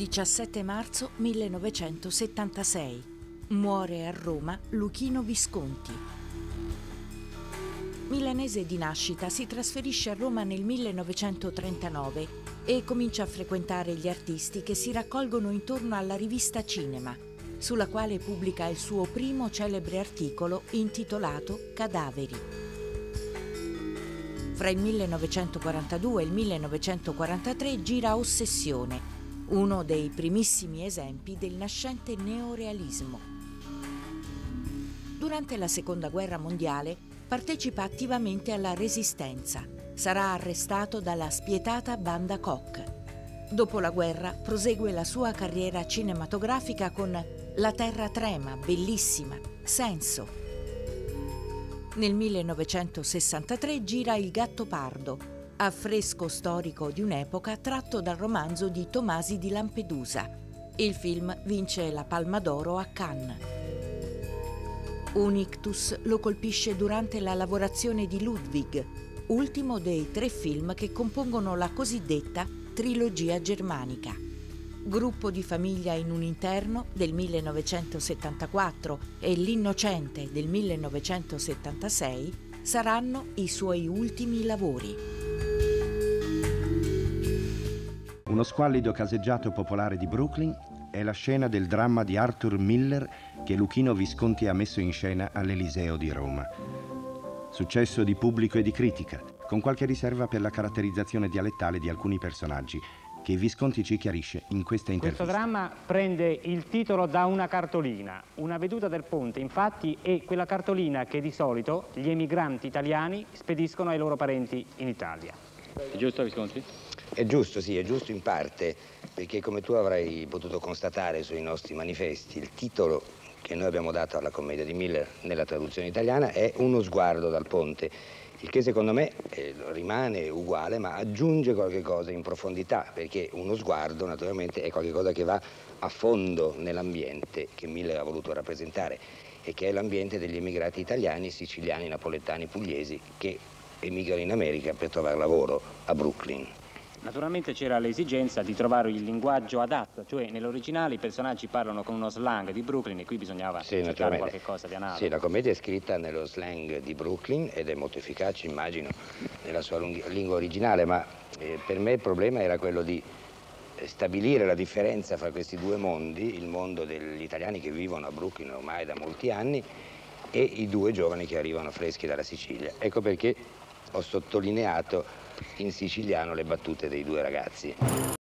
17 marzo 1976. Muore a Roma Luchino Visconti. Milanese di nascita, si trasferisce a Roma nel 1939 e comincia a frequentare gli artisti che si raccolgono intorno alla rivista Cinema, sulla quale pubblica il suo primo celebre articolo intitolato Cadaveri. Fra il 1942 e il 1943 gira Ossessione, uno dei primissimi esempi del nascente neorealismo. Durante la Seconda Guerra Mondiale partecipa attivamente alla Resistenza. Sarà arrestato dalla spietata banda Koch. Dopo la guerra prosegue la sua carriera cinematografica con La terra trema, Bellissima, Senso. Nel 1963 gira Il Gattopardo, affresco storico di un'epoca tratto dal romanzo di Tomasi di Lampedusa. Il film vince la Palma d'Oro a Cannes. Un ictus lo colpisce durante la lavorazione di Ludwig, ultimo dei 3 film che compongono la cosiddetta trilogia germanica. Gruppo di famiglia in un interno del 1974 e L'Innocente del 1976 saranno i suoi ultimi lavori. Uno squallido caseggiato popolare di Brooklyn è la scena del dramma di Arthur Miller che Luchino Visconti ha messo in scena all'Eliseo di Roma. Successo di pubblico e di critica, con qualche riserva per la caratterizzazione dialettale di alcuni personaggi, che Visconti ci chiarisce in questa intervista. Questo dramma prende il titolo da una cartolina. Una veduta del ponte, infatti, è quella cartolina che di solito gli emigranti italiani spediscono ai loro parenti in Italia. È giusto, Visconti? È giusto, sì, è giusto in parte, perché come tu avrai potuto constatare sui nostri manifesti, il titolo che noi abbiamo dato alla commedia di Miller nella traduzione italiana è Uno sguardo dal ponte, il che secondo me rimane uguale, ma aggiunge qualche cosa in profondità, perché uno sguardo naturalmente è qualche cosa che va a fondo nell'ambiente che Miller ha voluto rappresentare e che è l'ambiente degli emigrati italiani, siciliani, napoletani, pugliesi che emigrano in America per trovare lavoro a Brooklyn. Naturalmente c'era l'esigenza di trovare il linguaggio adatto, cioè nell'originale i personaggi parlano con uno slang di Brooklyn e qui bisognava cercare qualche cosa di analogo. Sì, la commedia è scritta nello slang di Brooklyn ed è molto efficace, immagino, nella sua lingua originale, ma per me il problema era quello di stabilire la differenza fra questi due mondi, il mondo degli italiani che vivono a Brooklyn ormai da molti anni e i 2 giovani che arrivano freschi dalla Sicilia. Ecco perché ho sottolineato in siciliano le battute dei 2 ragazzi.